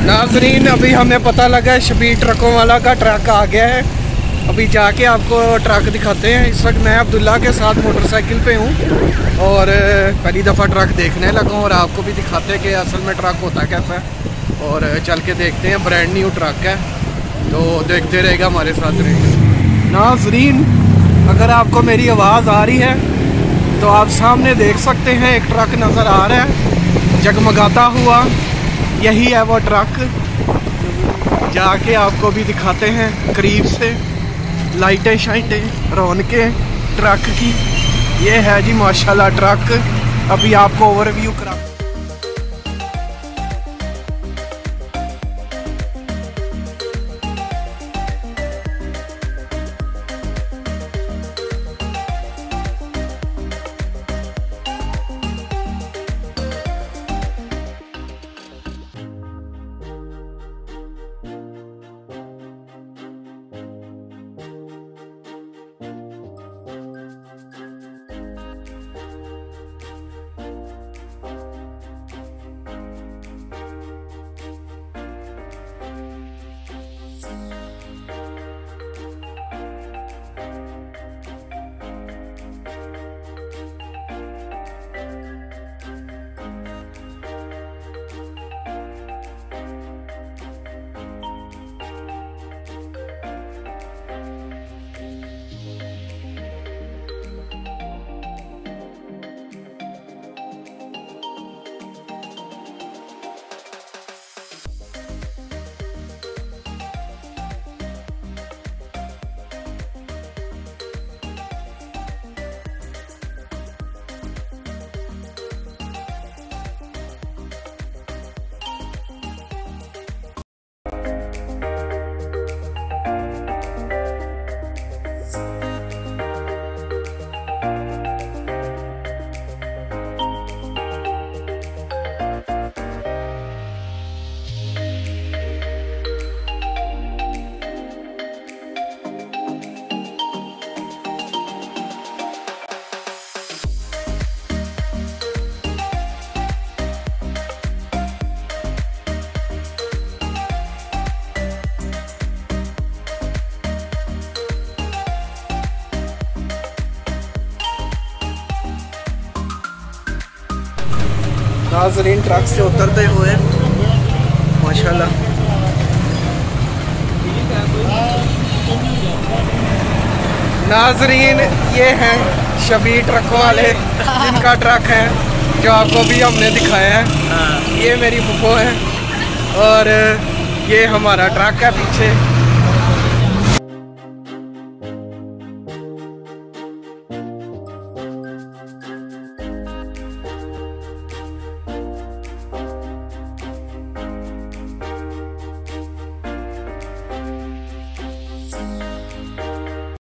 नाज़रीन अभी हमें पता लगा है शबीर ट्रकों वाला का ट्रक आ गया है। अभी जाके आपको ट्रक दिखाते हैं। इस वक्त मैं अब्दुल्ला के साथ मोटरसाइकिल पे हूँ और पहली दफ़ा ट्रक देखने लगा हूँ और आपको भी दिखाते हैं कि असल में ट्रक होता कैसा है। और चल के देखते हैं, ब्रांड न्यू ट्रक है तो देखते रहेगा हमारे साथ रहेगा। नाज़रीन अगर आपको मेरी आवाज़ आ रही है तो आप सामने देख सकते हैं एक ट्रक नज़र आ रहा है जगमगाता हुआ, यही है वो ट्रक। जाके आपको भी दिखाते हैं करीब से, लाइटें शाइटें रौनकें ट्रक की। ये है जी माशाल्लाह ट्रक। अभी आपको ओवरव्यू करा। नाज़रीन ट्रक से उतरते हुए माशाल्लाह नाज़रीन ये हैं शबीर ट्रकों वाले जिनका ट्रक है जो आपको भी हमने दिखाया है। ये मेरी फुफो है और ये हमारा ट्रक है पीछे।